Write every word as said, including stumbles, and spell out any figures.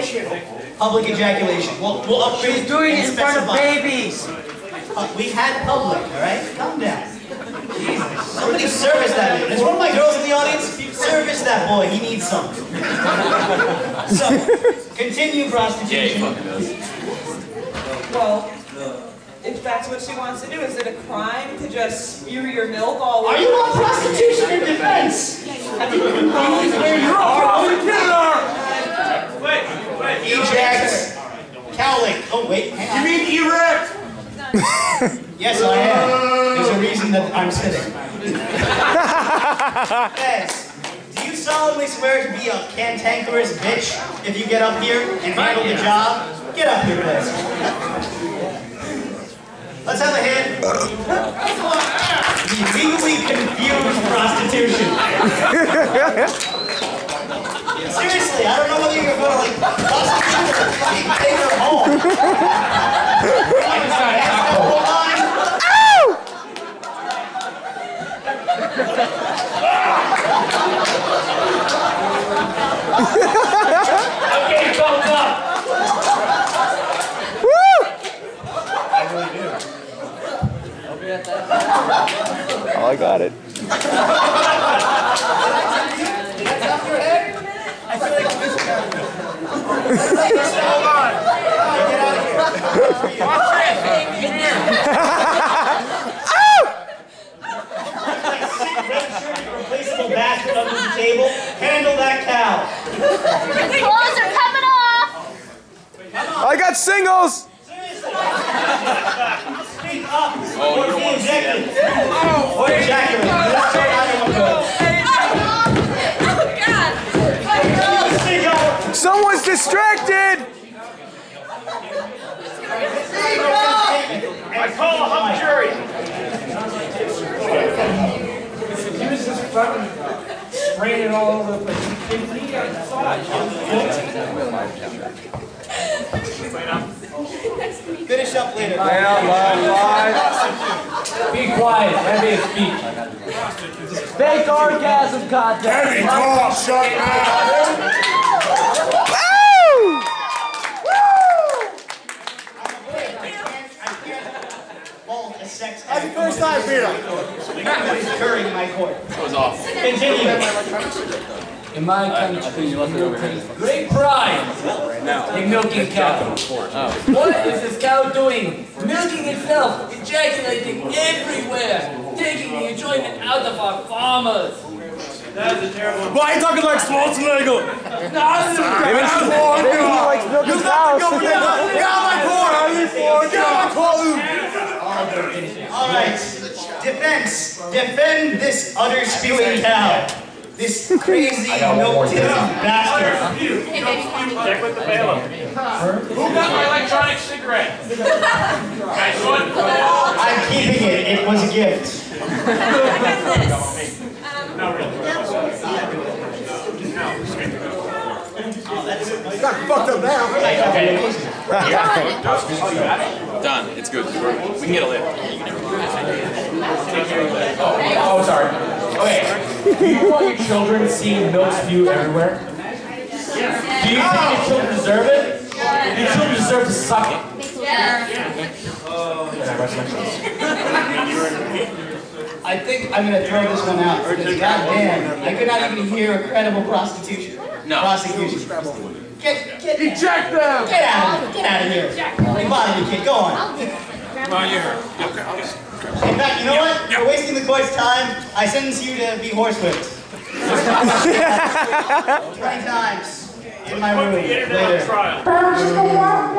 Public ejaculation. We'll, we'll upgrade. She's doing it in front of babies. Uh, we had public, all right? Calm down. Jesus. Somebody service that man. There's one of my girls in the audience. Service that boy. He needs something. So, continue prostitution. Yeah, he fucking does. Well, if that's what she wants to do, is it a crime to just spew your milk all over? Are you on prostitution in defense? Have you been confused where you're from? Wait, wait. Eject. Cowlick. Oh, wait. Hang on. You mean erect? Yes, I am. There's a reason that I'm sitting. Yes. Do you solemnly swear to be a cantankerous bitch if you get up here and handle the job? Get up here, please. Let's have a hand. Legally confused prostitution. Seriously, I don't know whether you're going to like prostitute or fucking take her home. Okay, thumbs up. Woo! I really do. I'll be at that. Oh, I got it. I feel like this is hold on. Get out of here. Watch it. Come here. Replaceable basket under the table. Handle that cow. The clothes are coming off. I got singles. Seriously. Speak up. Oh, you don't want to see that. Oh, or ejaculate. That's what I don't want to go. Someone's distracted. I call a hung jury. He was just fucking spraying it all over the place. Finish up later. Be quiet. Let me speak. Fake orgasm contest. Heavy talk, shut up. How's your first time, Peter? During my court. That was awful. Continue. In my country, we take great pride in milking cow. What is this cow doing? Milking itself, ejaculating everywhere, taking the enjoyment out of our farmers. That is a terrible. Why are you talking like Schwarzenegger? No, this is Maybe he likes milking cows. Get out of my court! Get out of my courtroom! All right. Defense. Defend this utter spewing cow. This crazy milk-tipping bastard. Check with the bailiff. Who got my electronic cigarette? Guys, good. I'm keeping it. It was a gift. No, really. Got fucked up now. Okay. Done. It's good. We can get a lift. Oh, sorry. Okay. Do you want your children seeing milk spew everywhere? Do you think your children deserve it? Your children deserve to suck it. I think I'm going to throw this one out. Because goddamn, I could not even hear a credible prostitution. No. Prosecution. Get, get, Eject them! get out of here. Get out of here. You bother me, kid. Go on. Come on, you're here. Okay, I'll just... In fact, you know what? You're wasting the court's time. I sentence you to be horsewhipped. Twenty times in my room Put the internet on later. trial.